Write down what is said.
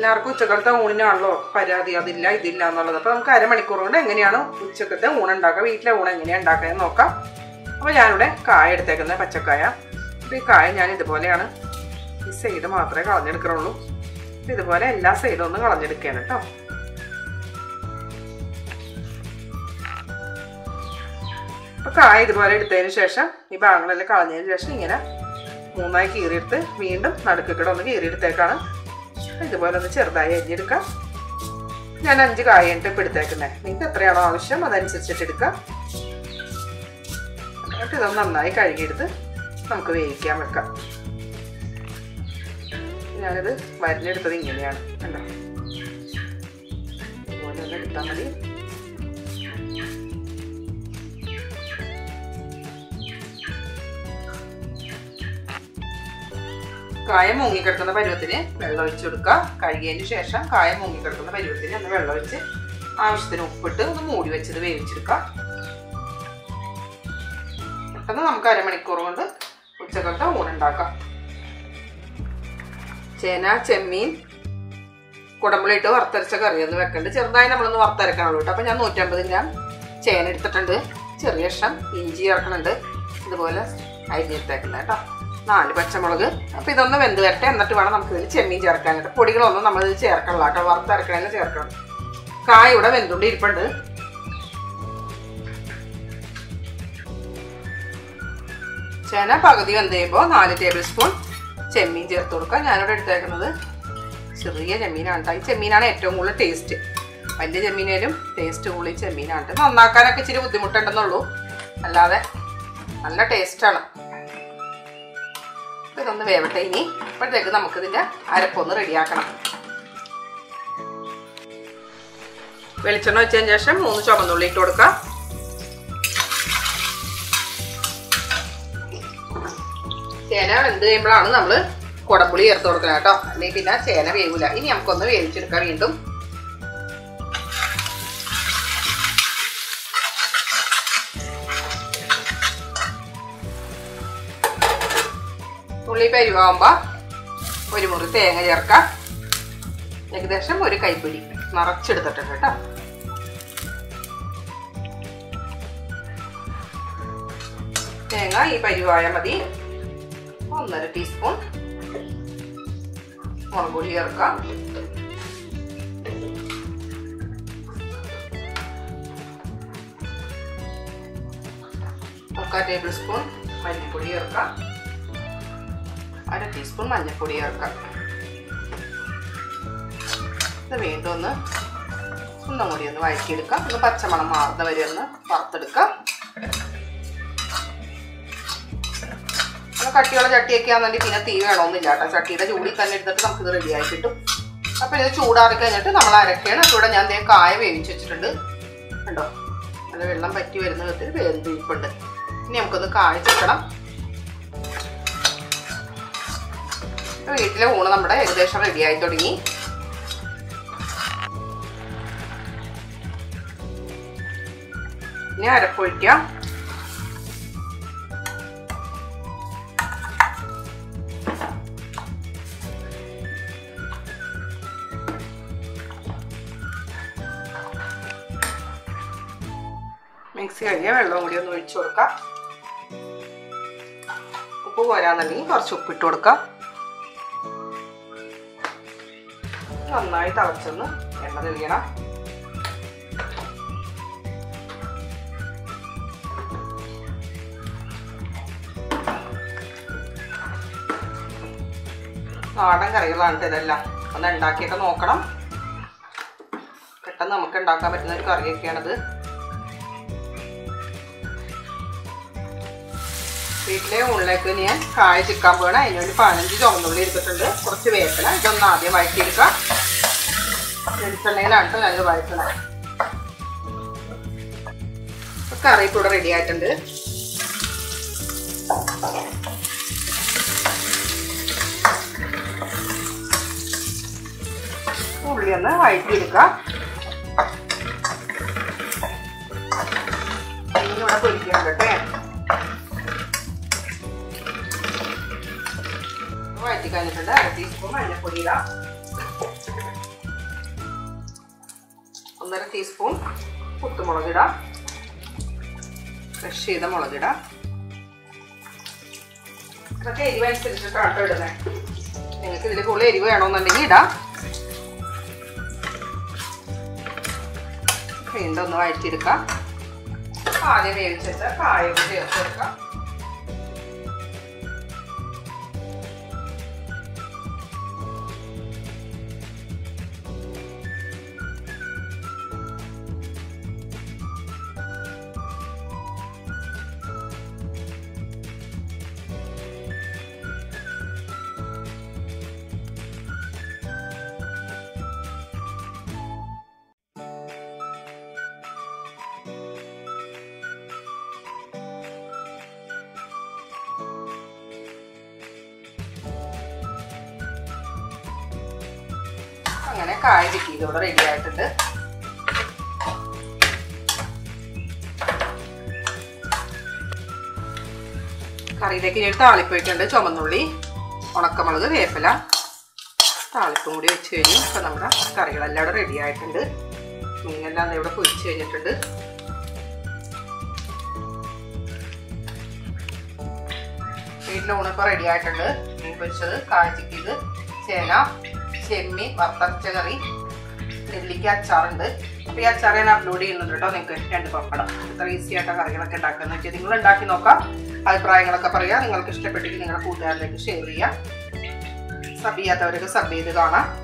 എല്ലാവർക്കും ഉച്ചക്കലത്തെ ഊണിനാണല്ലോ പരാതി, അതില്ല ഇതില്ല എന്നുള്ളത്. അപ്പോൾ നമുക്ക് അരമണിക്കൂർ കൊണ്ട് എങ്ങനെയാണ് ഉച്ചക്കത്തെ ഊണുണ്ടാക്കുക, വീട്ടിലെ ഊണ് എങ്ങനെയാണ് ഉണ്ടാക്കുക നോക്കാം. അപ്പോൾ ഞാനിവിടെ കായ എടുത്തേക്കുന്നത്, പച്ചക്കായ. അപ്പോൾ ഈ കായ ഞാൻ ഇതുപോലെയാണ്, ഈ സൈഡ് മാത്രമേ കളഞ്ഞെടുക്കണുള്ളൂ. ഇതുപോലെ എല്ലാ സൈഡും ഒന്ന് കളഞ്ഞെടുക്കുകയാണ് കേട്ടോ. അപ്പോൾ കായ ഇതുപോലെ എടുത്തതിന് ശേഷം ഈ ഭാഗങ്ങളെല്ലാം കളഞ്ഞതിന് ശേഷം ഇങ്ങനെ മൂന്നായി കീറിയെടുത്ത് വീണ്ടും നടുക്കിടെ ഒന്ന് കീറിയെടുത്തേക്കാണ്. ഇതുപോലെ ഒന്ന് ചെറുതായി അരിഞ്ഞെടുക്കാം. ഞാൻ 5 കായാണ് ഇപ്പം എടുത്തേക്കുന്നത്. നിങ്ങൾക്ക് എത്രയാണോ ആവശ്യം അതനുസരിച്ചിട്ട് എടുക്കാം. എന്നിട്ട് ഇതൊന്ന് നന്നായി കഴുകിയെടുത്ത് നമുക്ക് വേവിക്കാൻ വെക്കാം. ഞാനിത് മരുന്നെടുത്തത് ഇങ്ങനെയാണ് കണ്ടോ, ഇതുപോലെ ഒന്ന് എടുത്താൽ മതി. കായ മുങ്ങിക്കിടക്കുന്ന പരുവത്തിന് വെള്ളം ഒഴിച്ച് കൊടുക്കുക. കഴുകിയതിന് ശേഷം കായ മുങ്ങിക്കിടക്കുന്ന പരുവത്തിന് ഒന്ന് വെള്ളം ഒഴിച്ച് ആവശ്യത്തിന് ഉപ്പിട്ട് ഒന്ന് മൂടി വെച്ചത് വേവിച്ചെടുക്കുക. പെട്ടെന്ന് നമുക്ക് അരമണിക്കൂർ കൊണ്ട് ഉച്ചക്കലത്തെ ഊണുണ്ടാക്കാം. ചേന, ചെമ്മീൻ, കുടമ്പുളി ഇട്ട് വറുത്തരച്ച കറിയൊന്ന് വെക്കണ്ട്. ചെറുതായി നമ്മളൊന്ന് വറുത്തരക്കാനുള്ളൂ കേട്ടോ. അപ്പം ഞാൻ 150 ഗ്രാം ചേന എടുത്തിട്ടുണ്ട്. ചെറിയ കഷ്ണം ഇഞ്ചി ചേർക്കണുണ്ട്, ഇതുപോലെ അരിഞ്ഞെടുത്തേക്കുന്നത് കേട്ടോ. 4 പച്ചമുളക്. അപ്പം ഇതൊന്ന് വെന്ത് വരട്ടെ, എന്നിട്ട് വേണം നമുക്ക് ഇതിൽ ചെമ്മീൻ ചേർക്കാനായിട്ട്. പൊടികളൊന്നും നമ്മളിത് ചേർക്കണില്ല കേട്ടോ, വറുത്തരക്കണേലും ചേർക്കണം. കായ ഇവിടെ വെന്തുകൊണ്ട് ഇരിപ്പുണ്ട്. ചേന പകുതി വെന്ത് കഴിയുമ്പോൾ 4 ടേബിൾ സ്പൂൺ ചെമ്മീൻ ചേർത്ത് കൊടുക്കുക. ഞാനിവിടെ എടുത്തേക്കുന്നത് ചെറിയ ചെമ്മീനാണ്. ഈ ചെമ്മീനാണ് ഏറ്റവും കൂടുതൽ ടേസ്റ്റ്. വലിയ ചെമ്മീനേലും ടേസ്റ്റ് കൂടുതൽ ചെമ്മീനാണ്. നന്നാക്കാനൊക്കെ ഇച്ചിരി ബുദ്ധിമുട്ടുണ്ടെന്നുള്ളൂ, അല്ലാതെ നല്ല ടേസ്റ്റാണ്. ഇതൊന്ന് വേവട്ടെ. ഇനി അപ്പോഴത്തേക്ക് നമുക്കിതിൻ്റെ അരപ്പൊന്ന് റെഡിയാക്കണം. വെളിച്ചെണ്ണ വെച്ചതിന് ശേഷം 3 ചുവന്നുള്ളി ഇട്ട് കൊടുക്കാം. ചേന വെന്ത് കഴിയുമ്പോഴാണ് നമ്മൾ കുടംപുളി ചേർത്ത് കൊടുക്കണം കേട്ടോ, അല്ലെങ്കിൽ പിന്നെ ചേന വേവില്ല. ഇനി നമുക്കൊന്ന് വേവിച്ചെടുക്കാം വീണ്ടും. ഉള്ളി പരിവാകുമ്പോൾ 1 മുറി തേങ്ങ ചേർക്കാം. ഏകദേശം 1 കൈപ്പിടി നിറച്ചെടുത്തിട്ടുണ്ട് കേട്ടോ. തേങ്ങ ഈ പരിവായ മതി. 1.5 ടീസ്പൂൺ മുളക് പൊടി ചേർക്കാം. മുക്കാൽ ടേബിൾ സ്പൂൺ മല്ലിപ്പൊടി ചേർക്കാം. 1/2 ടീസ്പൂൺ മഞ്ഞൾപ്പൊടി ചേർക്കാം. ഇത് വീണ്ടും ഒന്നും കൂടി ഒന്ന് വഴറ്റിയെടുക്കാം. ഒന്ന് പച്ചമണം മാറുന്ന വരെ ഒന്ന് വറുത്തെടുക്കാം. കട്ടിയുള്ള ചട്ടിയൊക്കെ ആണെന്നുണ്ടെങ്കിൽ പിന്നെ തീ വേണമെന്നില്ല കേട്ടോ. ചട്ടിയുടെ ചൂടിൽ തന്നെ എടുത്തിട്ട് നമുക്കിത് റെഡിയായി കിട്ടും. അപ്പോൾ ഇത് ചൂടാറി കഴിഞ്ഞിട്ട് നമ്മൾ അരക്കുകയാണ്. അപ്പോൾ ഇവിടെ ഞാൻ കായ വേവിച്ച് വെച്ചിട്ടുണ്ട് കണ്ടോ, നല്ല വെള്ളം പറ്റി വരുന്ന വിധത്തിൽ വേന്ത് ഇരിപ്പുണ്ട്. ഇനി നമുക്കൊന്ന് കായ ചുക്കണം. വീട്ടിലെ ഊണ് നമ്മുടെ ഏകദേശം റെഡിയായി തുടങ്ങി. ഇനി അരപ്പൊഴിക്കാം. മിക്സി കഴിഞ്ഞ വെള്ളം കൂടി ഒന്ന് ഒഴിച്ചു കൊടുക്കാം. ഉപ്പ് പോരാന്നുണ്ടെങ്കിൽ കുറച്ച് ഉപ്പിട്ട് കൊടുക്കാം. നന്നായി തിളച്ചൊന്ന് എണ്ണ തെളിയണം. നാടൻ കറികളാണ് ഇതെല്ലാം. ഒന്ന് ഉണ്ടാക്കിയൊക്കെ നോക്കണം. പെട്ടെന്ന് നമുക്ക് ഉണ്ടാക്കാൻ പറ്റുന്ന ഒരു കറിയൊക്കെയാണിത്. വീട്ടിലെ ഊണിലേക്ക് ഞാൻ കായ ചിക്കാൻ പോകണം. അതിനൊരു 15 ചുവന്നുള്ളി എടുത്തിട്ടുണ്ട്. കുറച്ച് വേപ്പില. ഇതൊന്ന് ആദ്യം വഴറ്റിയെടുക്കാം. വെളിച്ചെണ്ണയിലാണ് ഞാൻ വഴറ്റണം. കറി കൂടെ റെഡി ആയിട്ടുണ്ട്. ഉള്ളി ഒന്ന് വഴറ്റിയെടുക്കാം. ഇവിടെ പൊരിക്കണം കേട്ടോ. വഴറ്റി കഴിഞ്ഞിട്ടുണ്ട്. 1/2 ടീസ്പൂൺ മഞ്ഞൾപ്പൊടി ഇടാം. 1.5 ടീസ്പൂൺ കുത്തുമുളക് ഇടാം. ഫ്രഷ് ചെയ്ത മുളക് ഇടാം. ഇതൊക്കെ എരിവ് അനുസരിച്ചിട്ടാണ് ഇടുന്നത്. നിങ്ങൾക്ക് ഇതിൽ കൂടുതൽ എരിവ് വേണമെന്നുണ്ടെങ്കിൽ ഇടാം. വീണ്ടും ഒന്ന് വഴറ്റിയെടുക്കാം. ആദ്യം വേവിച്ച് വെച്ചാൽ കായം ചേർത്ത് കൊടുക്കാം. അങ്ങനെ കായ ചിക്കിയതോടെ റെഡി ആയിട്ടുണ്ട്. കറിയിലേക്ക് ഞാൻ താളിപ്പൊഴിക്കുന്നുണ്ട്. ചുമന്നുള്ളി, ഉണക്കമുളക്, വേപ്പില, താളിപ്പും കൂടി വെച്ച് കഴിഞ്ഞു. ഇപ്പം നമ്മുടെ കറികളെല്ലാം ഇവിടെ റെഡി ആയിട്ടുണ്ട്. മീനെല്ലാം ഇവിടെ പൊരിച്ച് കഴിഞ്ഞിട്ടുണ്ട്. വീട്ടിലെ ഊണിപ്പോൾ റെഡി ആയിട്ടുണ്ട്. മീൻ പൊരിച്ചത്, കായ ചിക്കിയത്, ചേന, ചെമ്മീൻ, വറുത്തരച്ച കറി, നെല്ലിക്ക അച്ചാറുണ്ട്. അപ്പോൾ ഈ അച്ചാർ ഞാൻ അപ്ലോഡ് ചെയ്യുന്നുണ്ട് കേട്ടോ. നിങ്ങൾക്ക് 2 പപ്പടം. ഇത്ര ഈസി ആയിട്ട് കറികളൊക്കെ ഉണ്ടാക്കുന്നത് വെച്ചാൽ നിങ്ങൾ ഉണ്ടാക്കി നോക്കാം. അഭിപ്രായങ്ങളൊക്കെ പറയുക. നിങ്ങൾക്ക് ഇഷ്ടപ്പെട്ടെങ്കിൽ നിങ്ങളുടെ കൂട്ടുകാരിലേക്ക് ഷെയർ ചെയ്യുക. സബ് ചെയ്യാത്തവരൊക്കെ സബ് ചെയ്ത് കാണാം.